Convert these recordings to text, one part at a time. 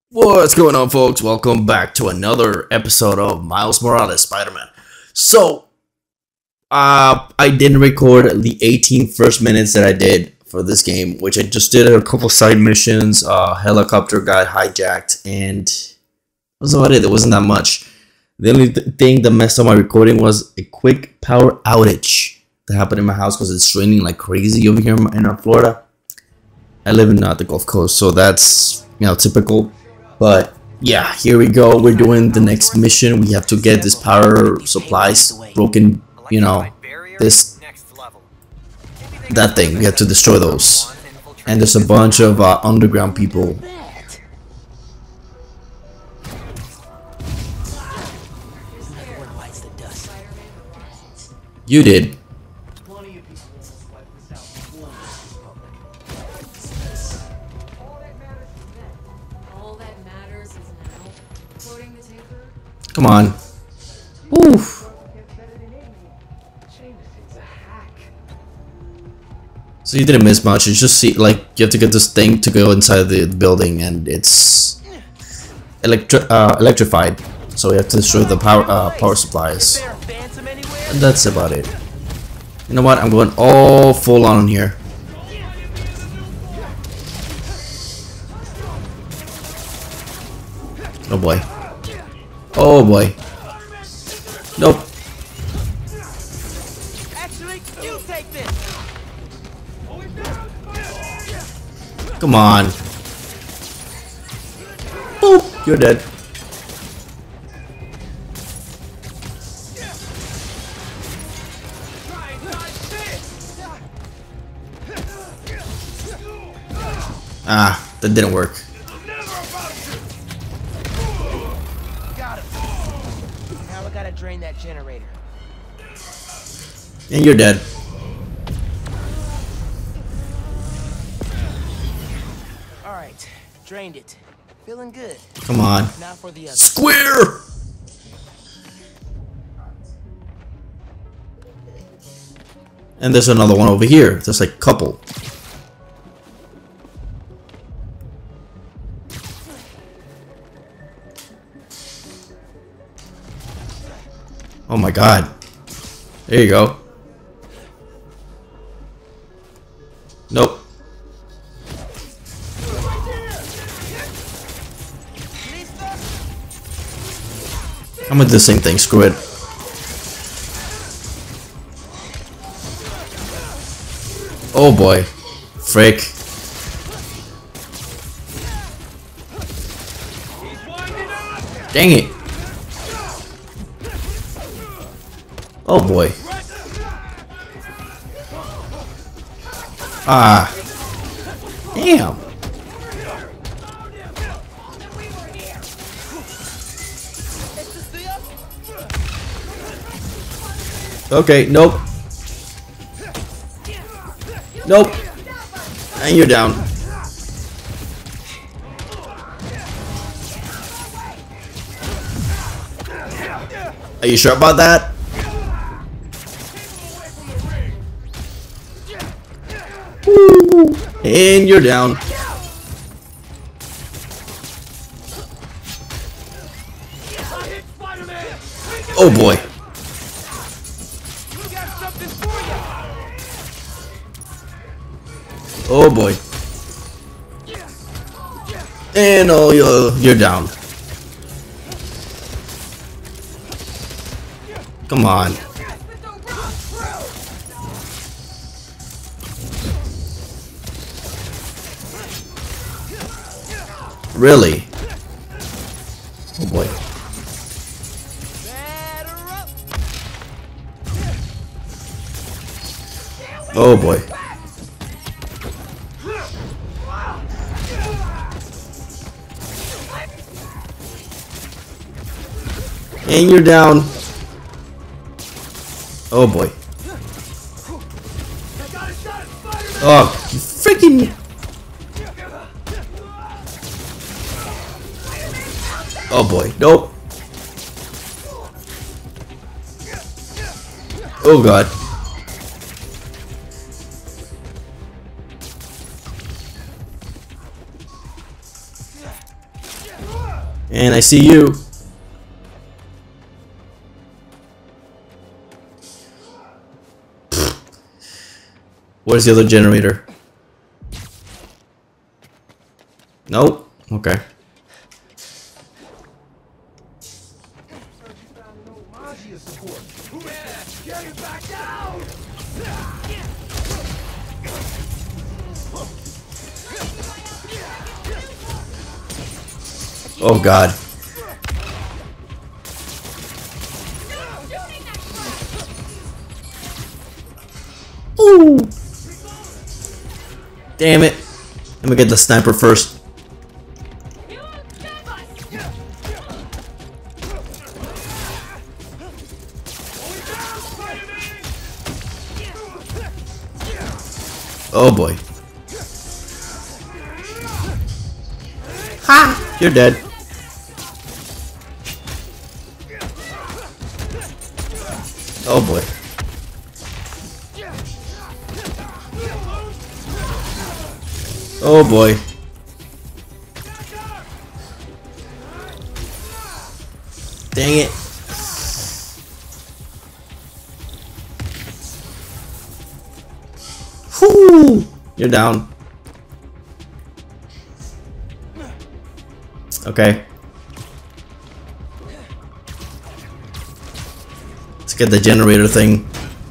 What's going on, folks? Welcome back to another episode of Miles Morales Spider-Man. So, I didn't record the 18 first minutes that I did for this game, which I just did a couple side missions. Helicopter got hijacked, and that was about it. There wasn't that much. The only thing that messed up my recording was a quick power outage that happened in my house because it's raining like crazy over here in Florida. I live in the Gulf Coast, so that's typical. But yeah, here we go. We're doing the next mission. We have to get this power supplies broken. That thing. We have to destroy those. And there's a bunch of underground people. You did. Come on. Oof. So you didn't miss much. It's just you have to get this thing to go inside the building, and it's electrified. So you have to destroy the power supplies. And that's about it. You know what? I'm going all full on here. Oh boy. Oh boy. Nope. Actually, you take this. Come on. Boop. You're dead. Ah, that didn't work. Gotta drain that generator. And you're dead. Alright, drained it. Feeling good. Come on. Now for the other. Square! And there's another one over here. There's like a couple. Oh my god. There you go. Nope. I'm gonna do the same thing. Screw it. Oh boy. Frick. Dang it. Oh boy. Ah. Damn. Okay, nope. Nope. And you're down. Are you sure about that? And you're down. Oh boy. Oh boy. And you're down. Come on. Really? Oh boy. Oh boy. And you're down. Oh boy. Oh, you freaking. Oh boy, nope. Oh god. And I see you. Where's the other generator? Nope. Okay. Oh God. Ooh. Damn it. Let me get the sniper first. Oh boy. Ha! You're dead. Oh boy. Oh boy. Dang it. Whoo! You're down. Okay. Let's get the generator thing.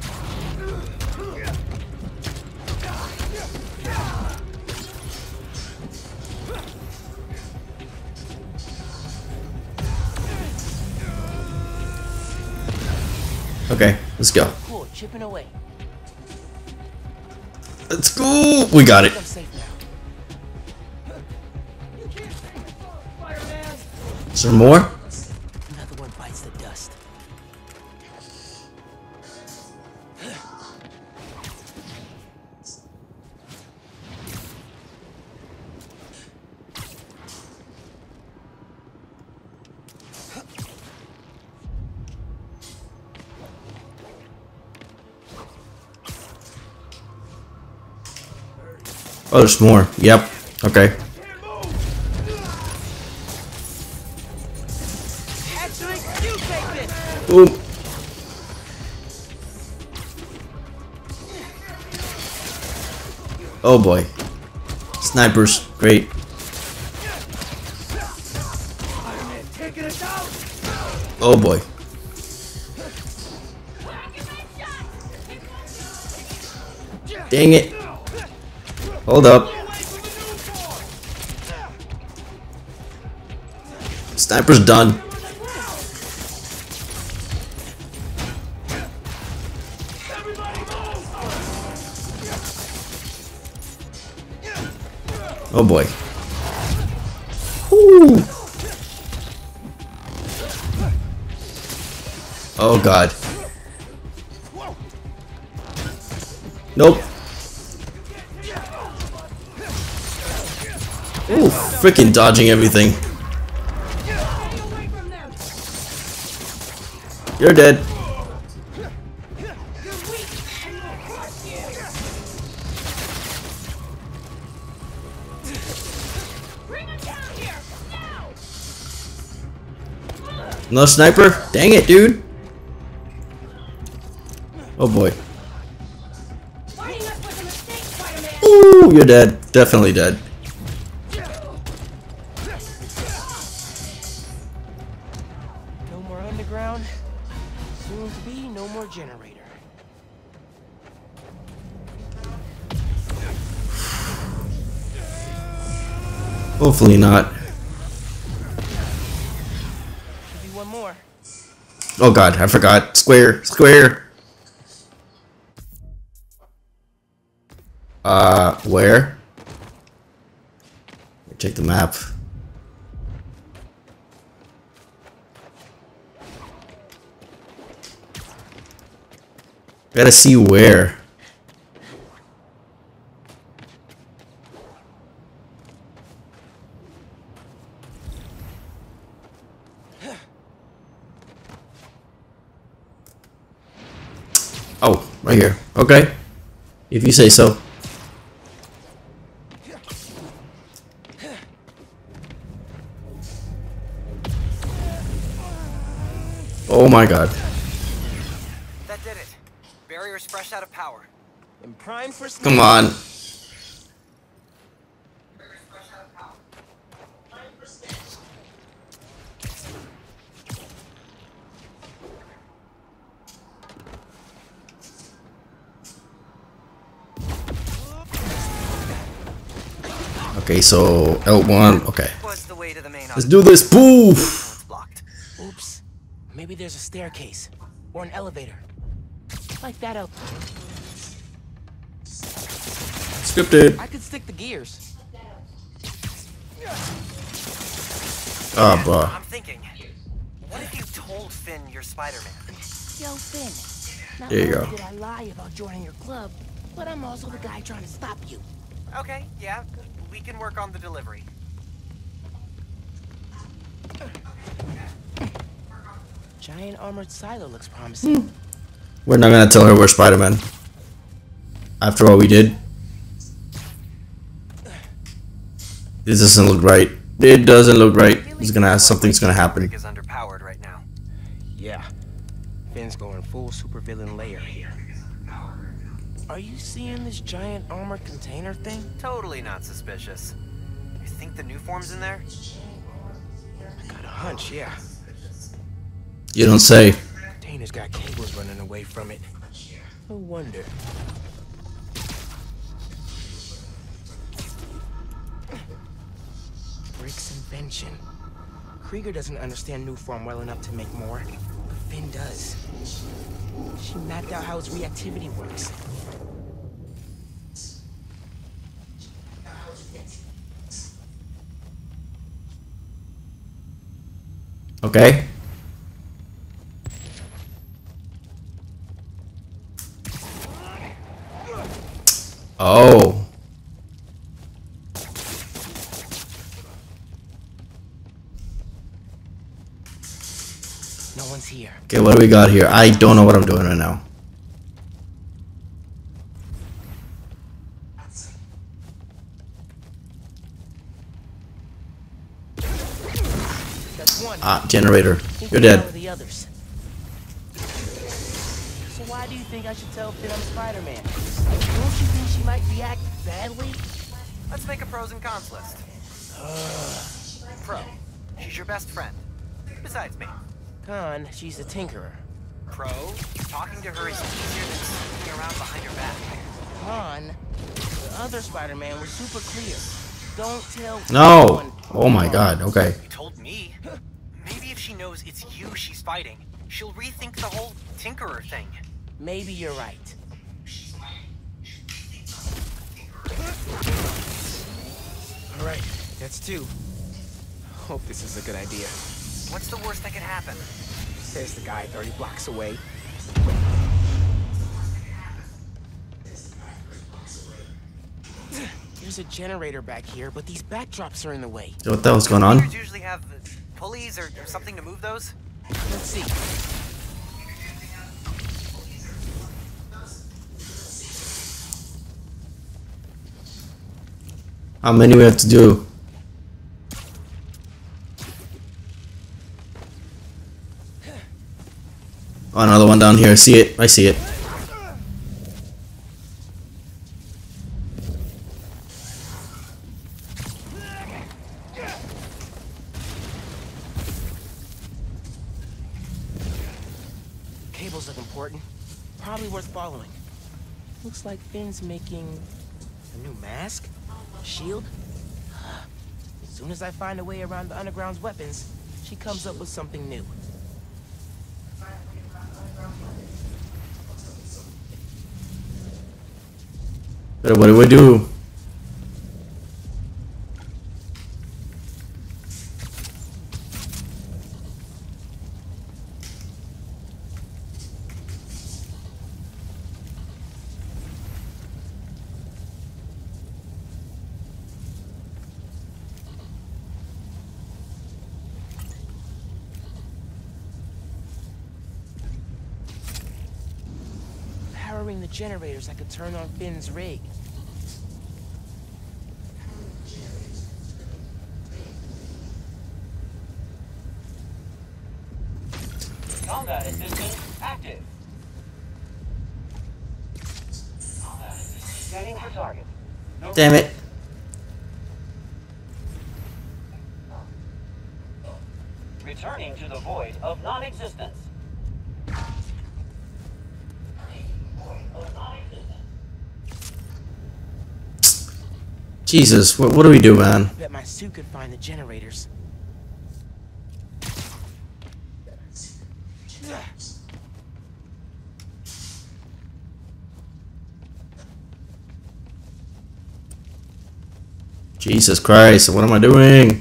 Okay, let's go. Cool, chipping away. Let's go. We got it. I'm safe now. Is there more? Another one bites the dust. Oh, there's more. Yep. Okay. Actually, you take this. Boom. Oh boy. Snipers. Great. Oh boy. Dang it. Hold up. Sniper's done. Oh boy. Woo. Oh God. Nope. Ooh, freaking dodging everything. You're dead. No sniper? Dang it, dude. Oh boy. Ooh, you're dead. Definitely dead. No more underground. Soon to be no more generator. Hopefully not. Should be one more. Oh God, I forgot. Square, square. Where? Check the map. Gotta see where. Oh, right here. Okay. If you say so. my god. That did it. Barrier's fresh out of power. And prime for Come on. Okay, so L1. Okay. Was the way to the main Let's do this. Poof. It's blocked. Oops. Maybe there's a staircase. Or an elevator. Like that out. Scripted. I could stick the gears. Oh, bro. I'm thinking. What if you told Finn you're Spider-Man? Yo, Finn. Not There you only go. did I lie about joining your club, but I'm also the guy trying to stop you. Okay, yeah. We can work on the delivery. Giant armored silo looks promising. We're not gonna tell her we're Spider-Man. After all we did. This doesn't look right. It doesn't look right. He's gonna ask something's gonna happen. Rig is underpowered right now. Yeah. Finn's going full supervillain layer here. Are you seeing this giant armored container thing? Totally not suspicious. You think the new form's in there? I got a hunch, yeah. You don't say. Container's got cables running away from it. No wonder. Rick's invention. Krieger doesn't understand Nuform well enough to make more, but Finn does. She mapped out how its reactivity works. Okay. Oh. No one's here. Okay, what do we got here? I don't know what I'm doing right now. That's one. Ah, generator. Who You're the hell dead. are the others? So why do you think I should tell Finn I'm Spider-Man? Don't you think she might react badly? Let's make a pros and cons list. Pro. She's your best friend. Besides me. Con, she's a tinkerer. Pro. Talking to her is easier than sneaking around behind her back. Con, the other Spider-Man was super clear. Don't tell No. anyone. Oh my god. Okay. You told me. Maybe if she knows it's you she's fighting, she'll rethink the whole Tinkerer thing. Maybe you're right. All right, that's two. Hope this is a good idea. What's the worst that could happen? Says the guy 30 blocks away. There's a generator back here, but these backdrops are in the way. So what the hell's going on? Computers usually have pulleys or something to move those. Let's see. How many we have to do? Oh, another one down here. See it? I see it. Cables look important. Probably worth following. Looks like Finn's making a new mask? Shield? As soon as I find a way around the Underground's weapons, she comes up with something new. But what do we do? Powering the generators, I could turn on Finn's rig. Combat assistance active. Scanning for target. No Damn it. Returning to the void of non-existence. Jesus, what do we do, man? Bet my suit could find the generators. Jesus Christ, what am I doing?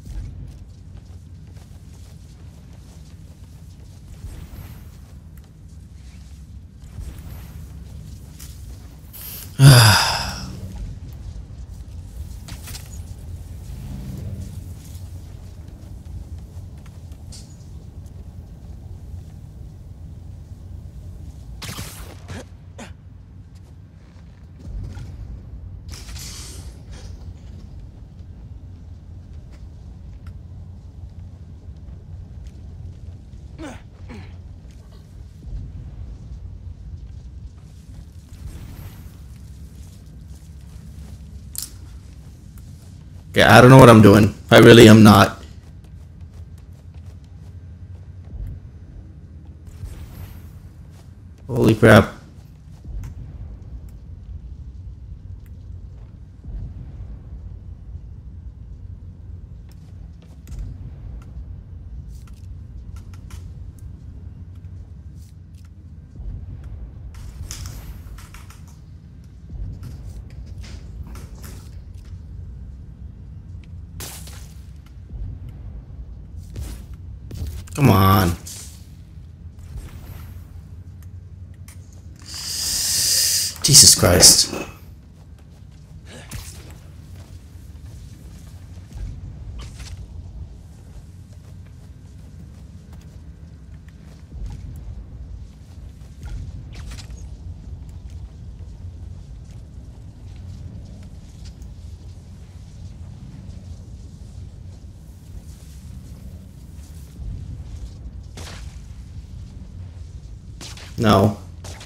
Okay, I don't know what I'm doing. I really am not. Holy crap. Come on. Jesus Christ. No.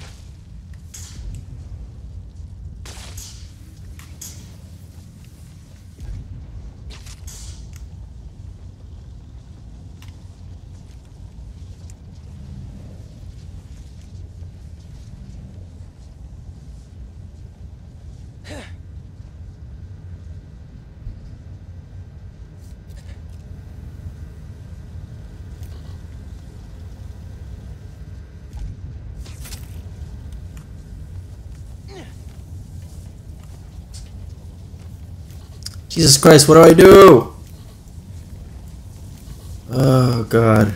Jesus Christ, what do I do? Oh, God.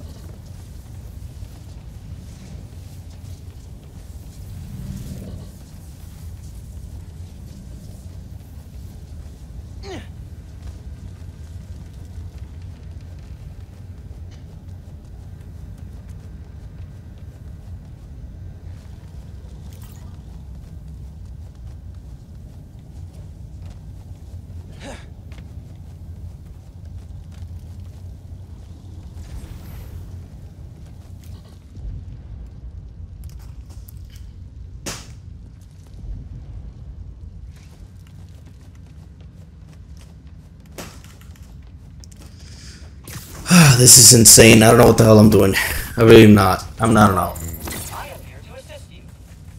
This is insane. I don't know what the hell I'm doing. I really am not. I'm not at all. I am here to assist you.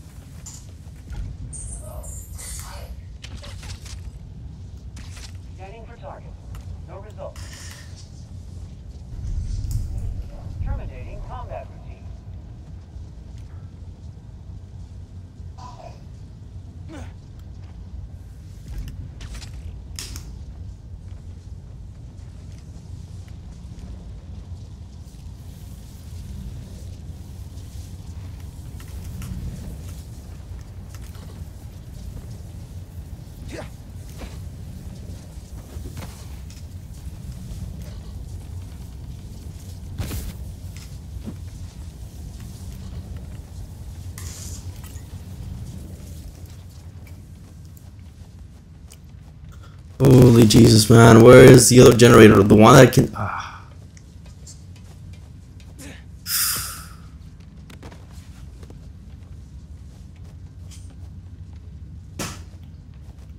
Scanning for target. No results. Terminating combat routine. Holy Jesus, man. Where is the other generator? The one that can...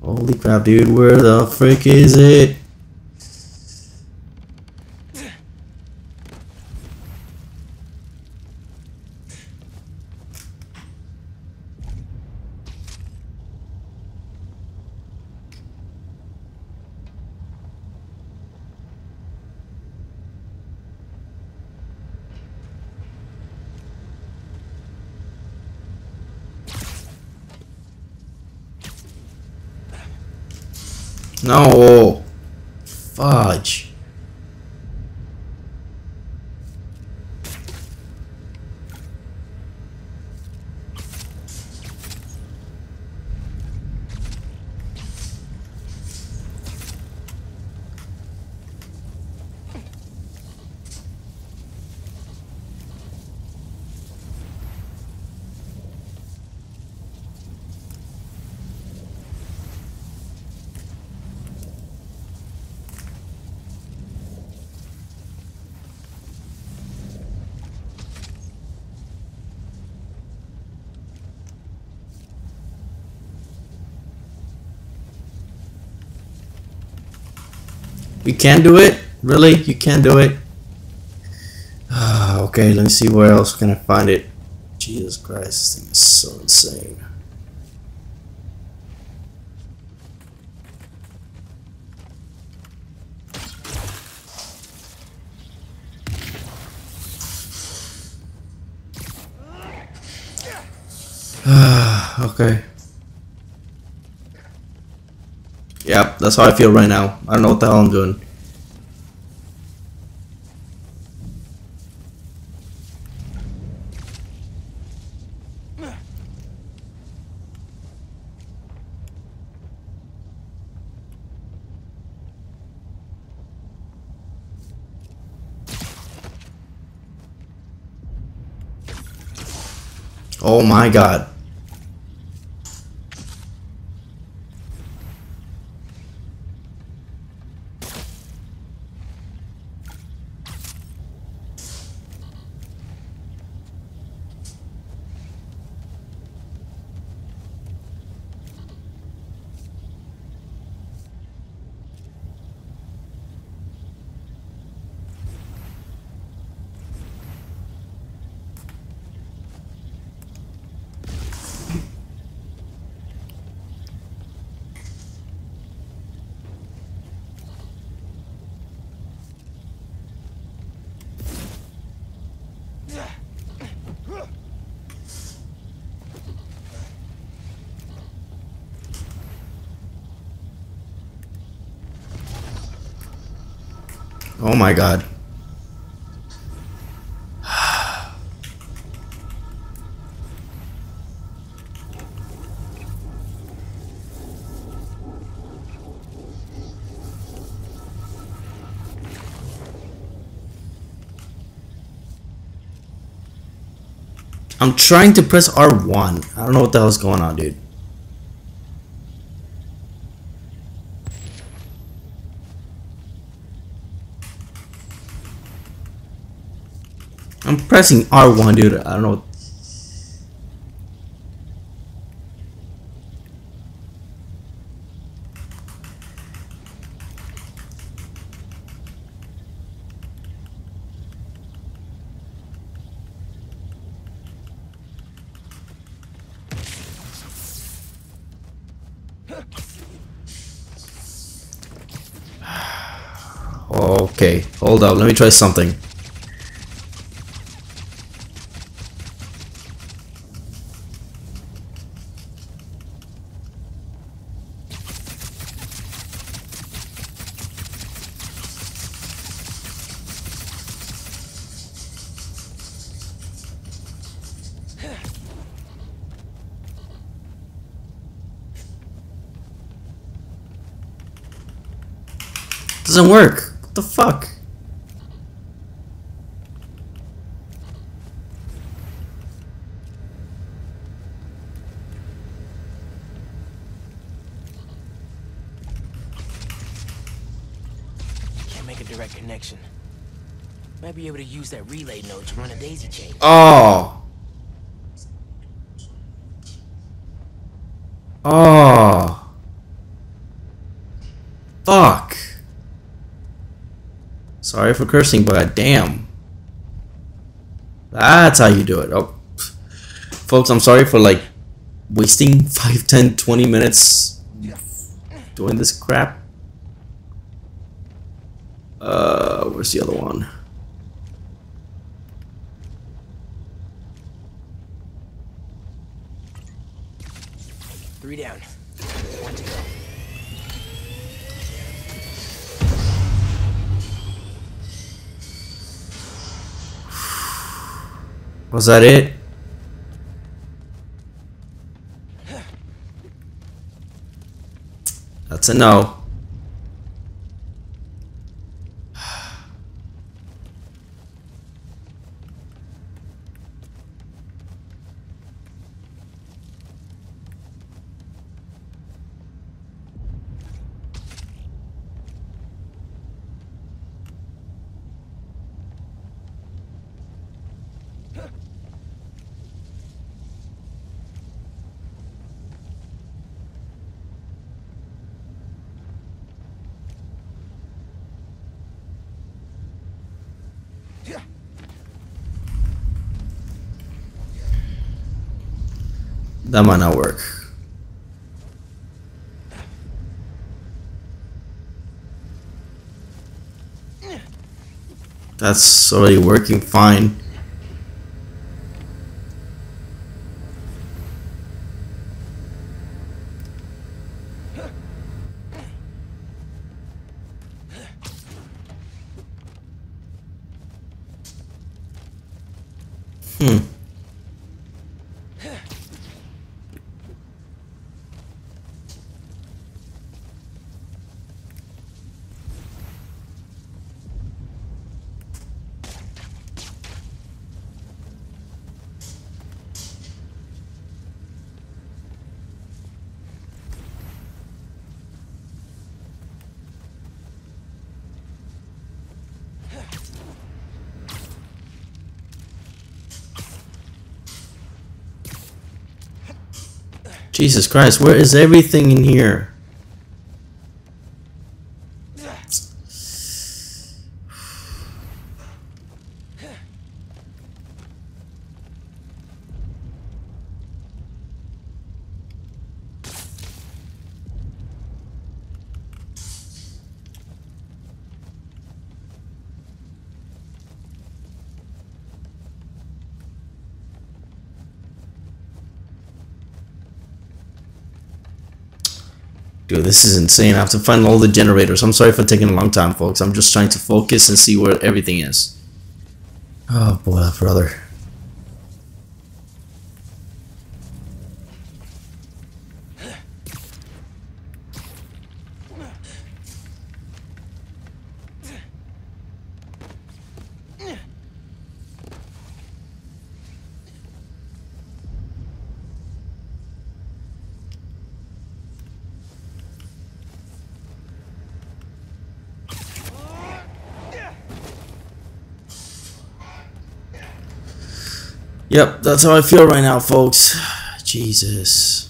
Holy crap, dude. Where the frick is it? No. Fudge. You can't do it? Really? You can't do it? Okay, let me see where else can I find it. Jesus Christ, this thing is so insane. Okay. Yep, that's how I feel right now. I don't know what the hell I'm doing. Oh my god. Oh my god. I'm trying to press R1. I don't know what the hell's going on, dude. I'm pressing R1, dude. I don't know. Okay, hold up. Let me try something. Doesn't work. What the fuck? Can't make a direct connection. Might be able to use that relay node to run a daisy chain. Oh. Oh. Sorry for cursing, but damn. That's how you do it. Oh, folks, I'm sorry for like wasting 5, 10, 20 minutes doing this crap. Where's the other one? Three down. One to go. Was that it? That's a no. That might not work. That's already working fine. Jesus Christ, where is everything in here? Dude, this is insane. I have to find all the generators. I'm sorry for taking a long time, folks. I'm just trying to focus and see where everything is. Oh, boy, brother. Yep, that's how I feel right now, folks. Jesus.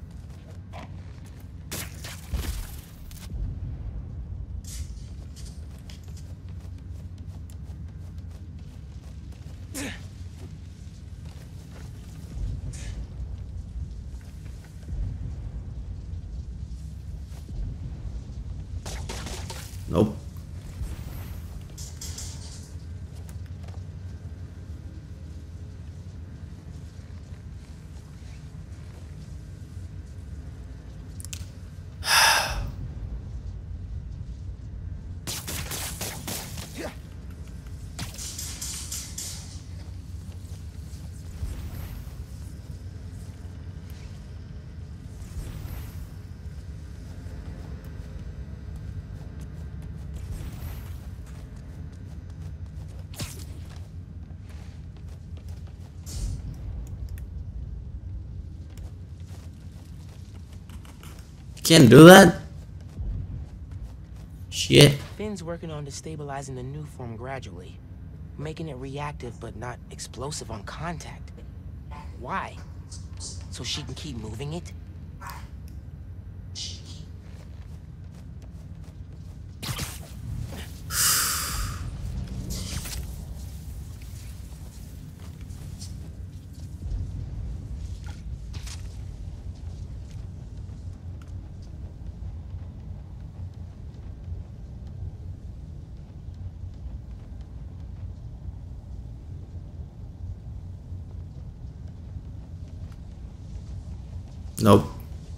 Nope. Can't do that? Shit. Finn's working on destabilizing the new form gradually, making it reactive but not explosive on contact. Why? So she can keep moving it? Nope.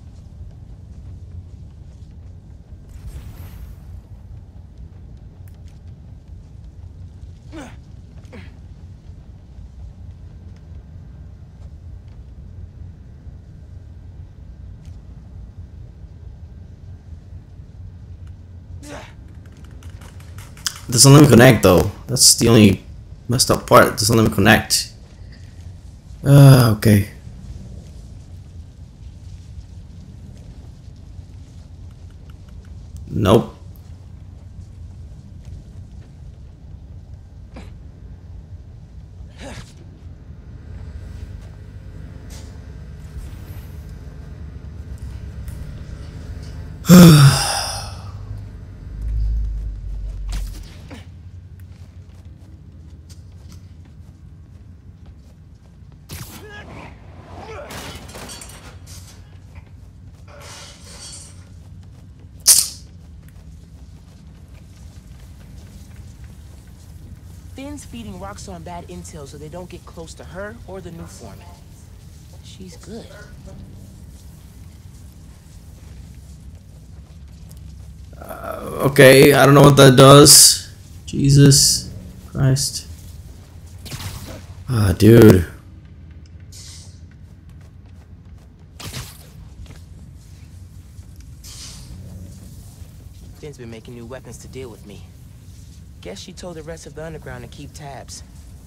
Doesn't let me connect though. That's the only messed up part. It doesn't let me connect. Okay. Nope. Finn's feeding Roxxon bad intel so they don't get close to her or the new foreman. She's good. Okay, I don't know what that does. Jesus Christ. Ah, dude. Finn's been making new weapons to deal with me. Guess she told the rest of the underground to keep tabs.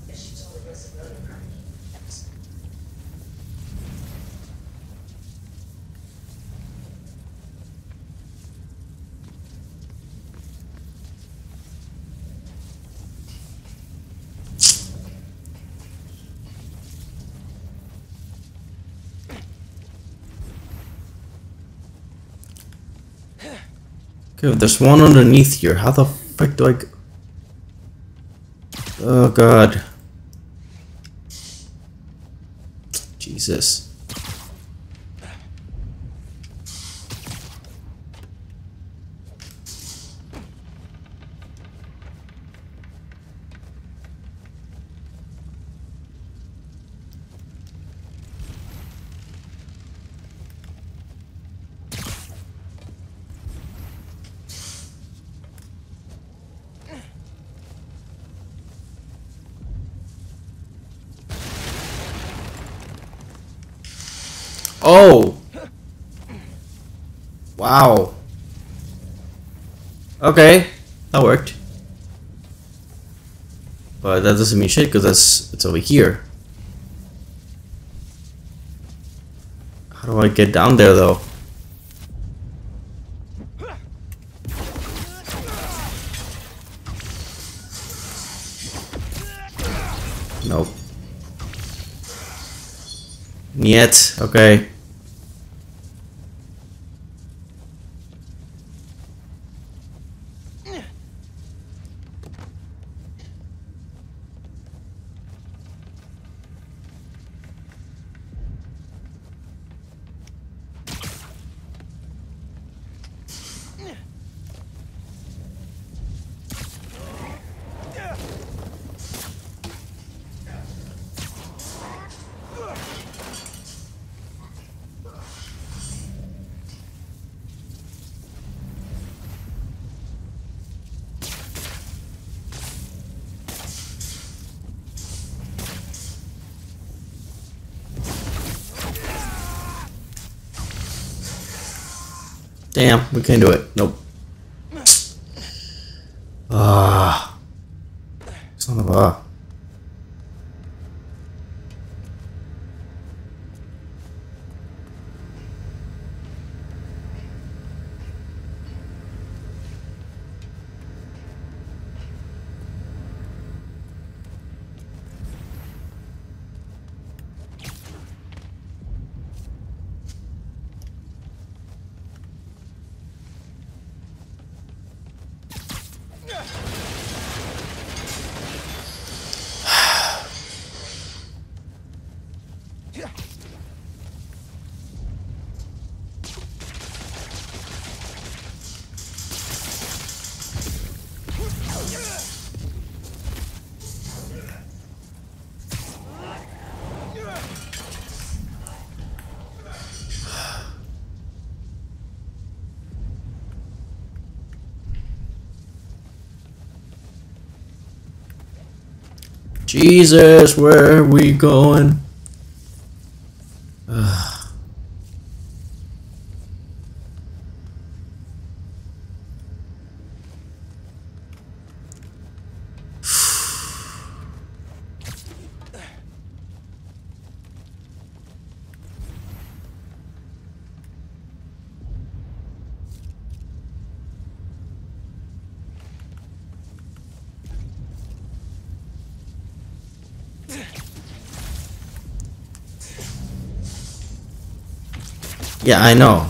Okay, there's one underneath here. How the frick do I go? Oh god. Jesus. Oh! Wow. Okay, that worked. But that doesn't mean shit because it's over here. How do I get down there though? Nope. Yet, okay. Damn, we can't do it. Nope. Ah. Son of a. Jesus, where are we going? Yeah, I know.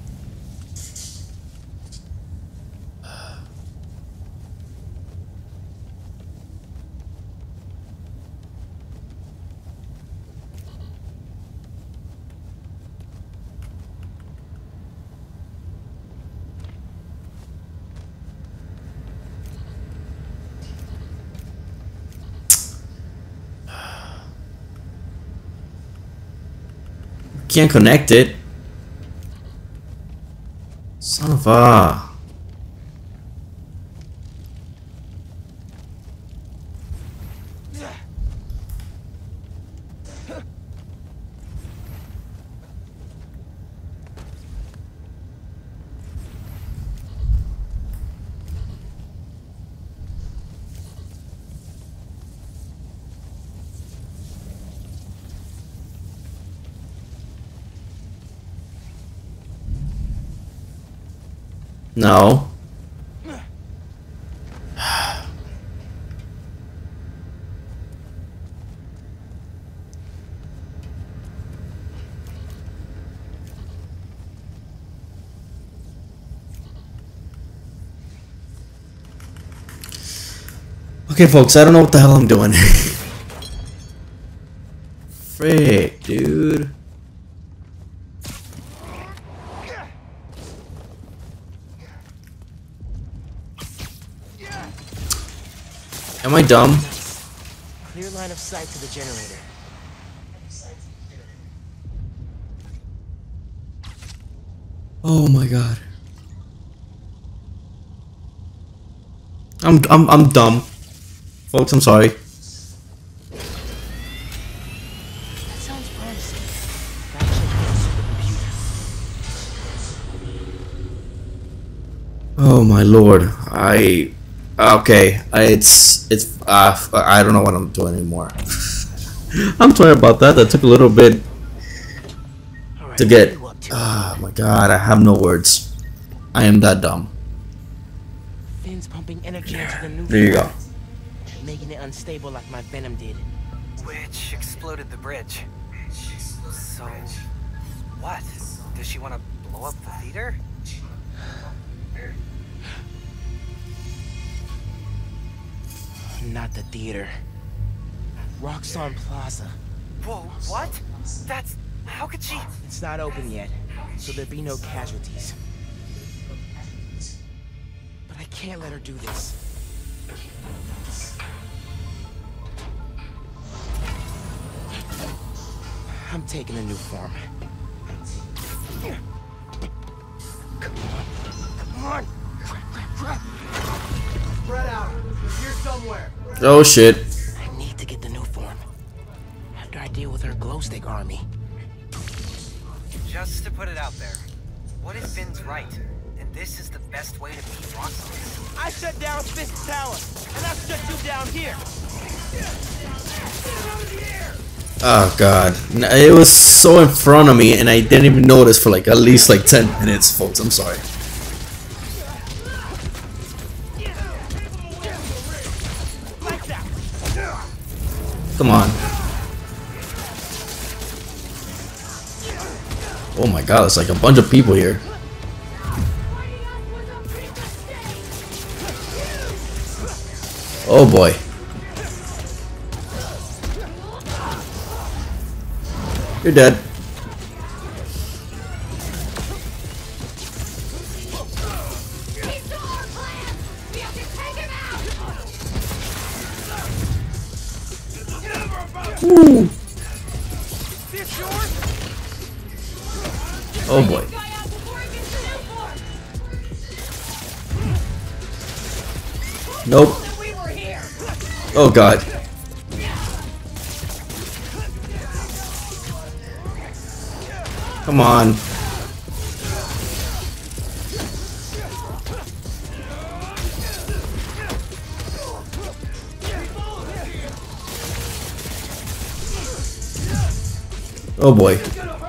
Can't connect it. Son of a... No. Okay, folks, I don't know what the hell I'm doing. Frick, dude. Am I dumb? Clear line of sight to the generator. Oh my god. I'm dumb. Folks, I'm sorry. That sounds promising. Gotta check out the supercomputer. Oh my lord. Okay. I don't know what I'm doing anymore. I'm sorry about that. That took a little bit All right, to get. what are you up to? Oh my god, I have no words. I am that dumb. Finn's pumping energy into the new There you go. making it unstable like my venom did. Which exploded the bridge. So, what? Does she want to blow up the theater? Not the theater. Roxxon Plaza. Whoa, what? That's... how could she... It's not open yet, so there'll be no casualties. But I can't let her do this. I'm taking a new form. Come on! Spread out. He's here somewhere. Oh shit. I need to get the new form. After I deal with her glow stick army. Just to put it out there, what if Finn's right? And this is the best way to beat Roxxon? I shut down Fisk's tower, and I'll shut you down here. Oh god. It was so in front of me and I didn't even notice for like at least like 10 minutes, folks. I'm sorry. Come on. Oh my god, it's like a bunch of people here. Oh boy. You're dead. Ooh. Oh boy. Nope. Oh god. Come on. Oh boy.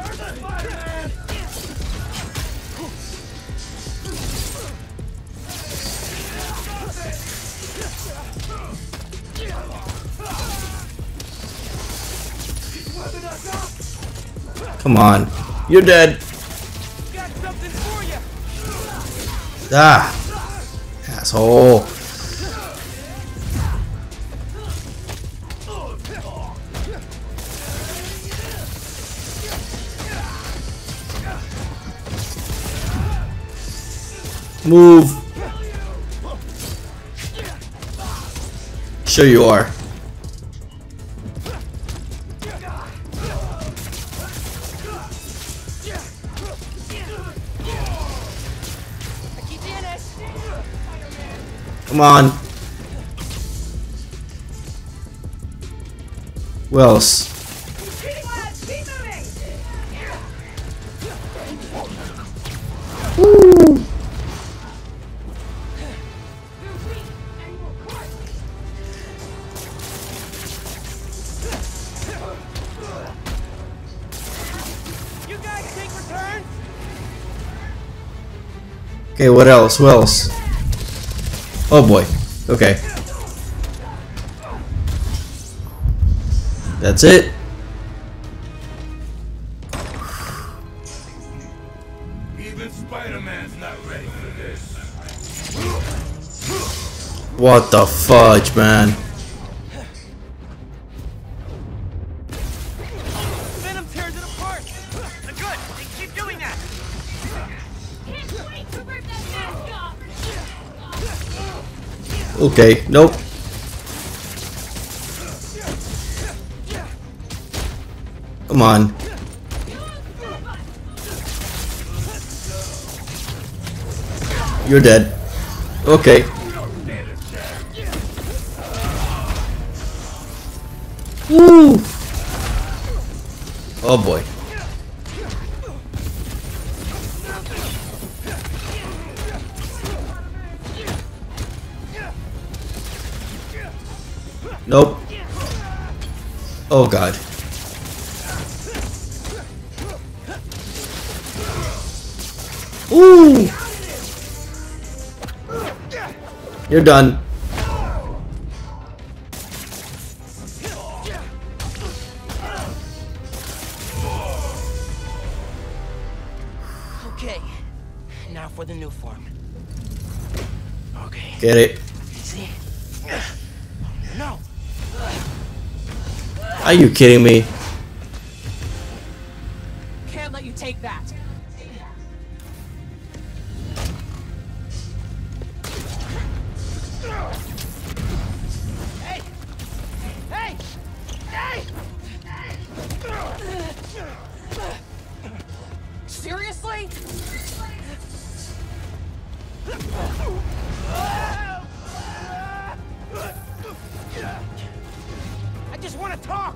Come on. You're dead. Got something for you. Ah. Asshole. Move. Sure you are. Come on. Who else? Woo. You guys take returns? Okay, what else? Who else? Oh boy. Okay. That's it. Even Spider-Man's not ready for this. What the fudge, man? Venom tears it apart. Good. Keep doing that. Can't wait to rip that mask off! Okay, nope. Come on. You're dead. Okay. Woo! Oh boy. Nope. Oh god. Ooh! You're done. Okay. Now for the new form. Okay. Get it? See? No. Are you kidding me? Can't let you take that. Hey! Hey! Hey! Seriously? I just want to talk.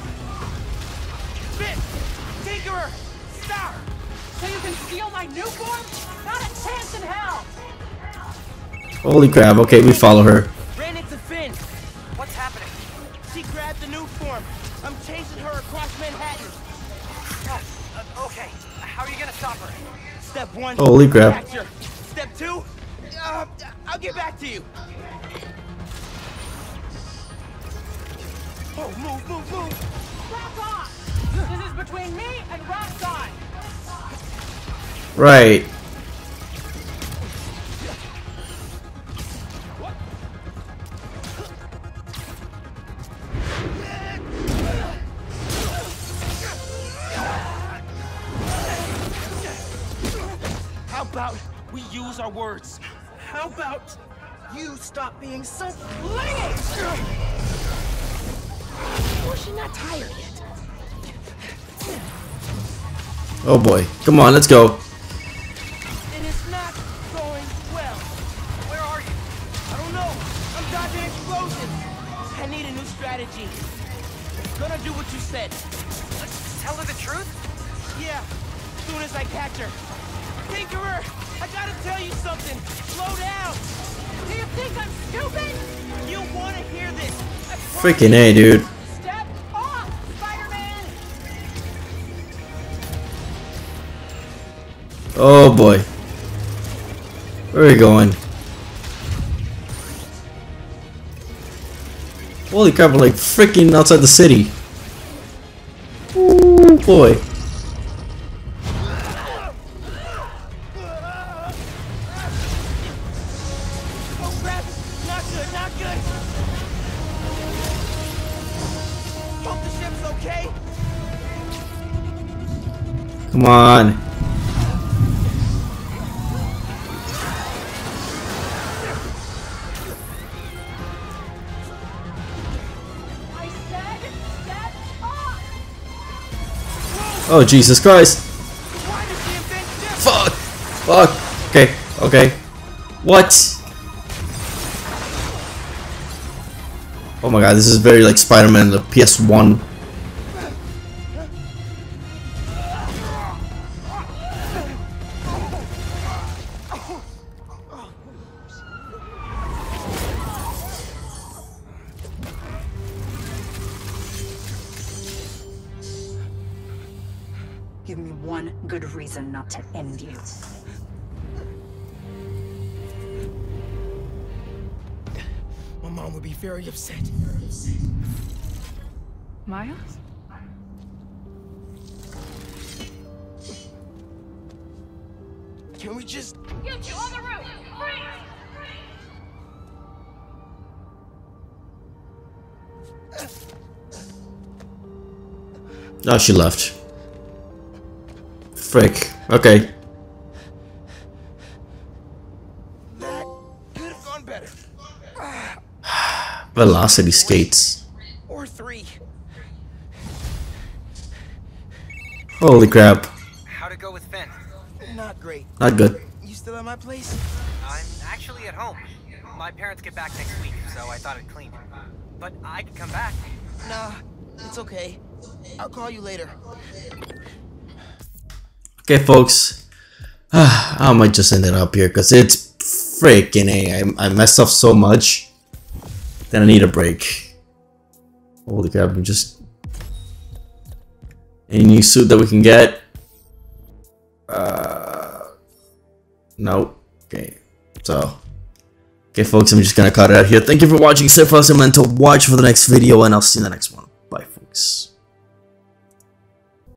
Fit! Tinkerer! Stop! So you can steal my new form? Not a chance in hell! Holy crap. Okay, we follow her. Ran into Finn. What's happening? She grabbed the new form. I'm chasing her across Manhattan. Okay. How are you gonna stop her? Step one. Holy crap. Catch her. Step two. I'll get back to you. Oh, move, move, move. Back off! This is between me and Roxxon! Right. How about we use our words? How about you stop being so clingy? Oh, she's not tired yet. Oh boy. Come on, let's go. It is not going well. Where are you? I don't know. I'm dodging explosions. I need a new strategy. Gonna do what you said. Tell her the truth? Yeah. faster! Tinkerer, I gotta tell you something! Slow down! Do you think I'm stupid? You wanna hear this! I promise. Freaking A, dude. Step off, Spider-Man! Oh boy. Where are we going? Holy crap, we're like freaking outside the city. Ooh, boy. Oh crap! Not good, not good! Hope the ship's okay! Come on. I said step off! Oh, Jesus Christ. Why does the invent ship? Fuck. Fuck. Okay. Okay. What? Oh my god, this is very like Spider-Man, the PS1. Give me one good reason not to end you. My mom would be very upset. Miles? Can we just... You two on the roof! Freeze! Oh, she left. Frick. Okay. That could have gone better. Velocity skates. Or 3. Holy crap. How'd it go with Finn? Not great. Not good. You still at my place? I'm actually at home. My parents get back next week, so I thought I'd clean. But I could come back. Nah, it's okay. I'll call you later. Okay, folks. I might just end it up here because it's freaking A. I messed up so much that I need a break. Holy crap, I'm just... Any new suit that we can get? Nope. Okay, so... Okay, folks, I'm just gonna cut it out here. Thank you for watching. Stay fast and to watch for the next video, and I'll see you in the next one. Bye, folks.